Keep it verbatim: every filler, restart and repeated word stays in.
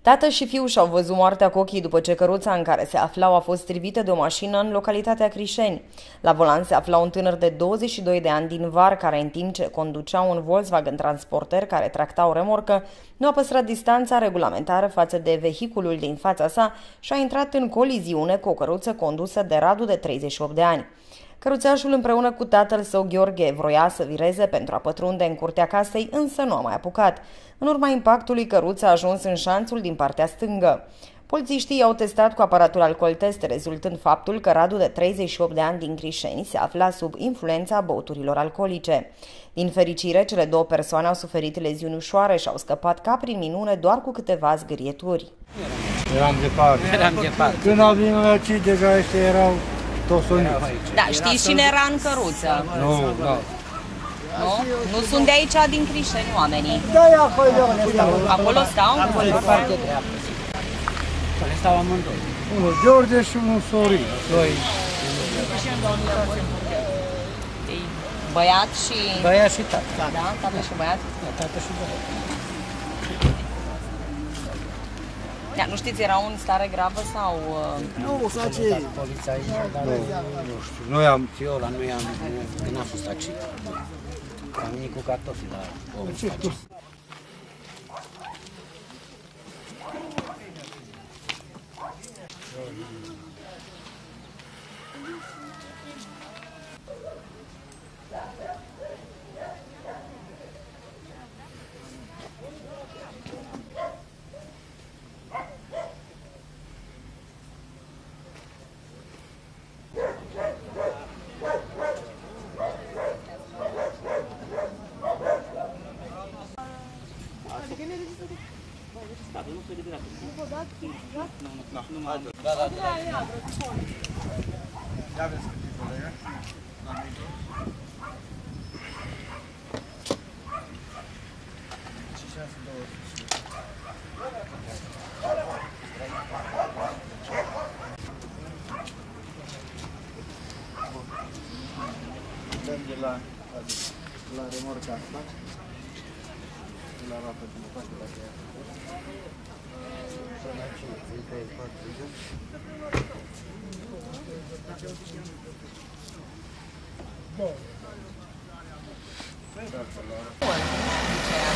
Tată și fiu și-au văzut moartea cu ochii după ce căruța în care se aflau a fost strivită de o mașină în localitatea Crișeni. La volan se afla un tânăr de douăzeci și doi de ani din Var, care în timp ce conducea un Volkswagen Transporter care tracta o remorcă, nu a păstrat distanța regulamentară față de vehiculul din fața sa și a intrat în coliziune cu o căruță condusă de Radu de treizeci și opt de ani. Căruțașul împreună cu tatăl său Gheorghe vroia să vireze pentru a pătrunde în curtea casei, însă nu a mai apucat. În urma impactului, căruța a ajuns în șanțul din partea stângă. Polițiștii au testat cu aparatul alcooltest, rezultând faptul că Radu de treizeci și opt de ani din Crișeni se afla sub influența băuturilor alcoolice. Din fericire, cele două persoane au suferit leziuni ușoare și au scăpat ca prin minune doar cu câteva zgârieturi. Eram departe. Eram departe. Când au venit la cei deja ăștia erau toți uniți. Da, știți cine era în căruță? Nu, nu. Nu? Nu sunt de aici din Crișeni oamenii. Da, e acolo de unde stau. Acolo stau? Acolo, pe partea dreaptă. Care stau amândoi. Unul George și unul Sorin. Doi. Băiat și... Băiat și tată. Da, tată și băiat? Da, tată și băiat. Da, nu știți, erau în stare gravă sau... Nu, face... Poliția aici, dar nu, nu știu. Noi am... Fiola nu i-am... Că n-a fost accident. Am venit cu cartofi la omul face. de la, la remorca asta, de la rapă, de la parte la care Da.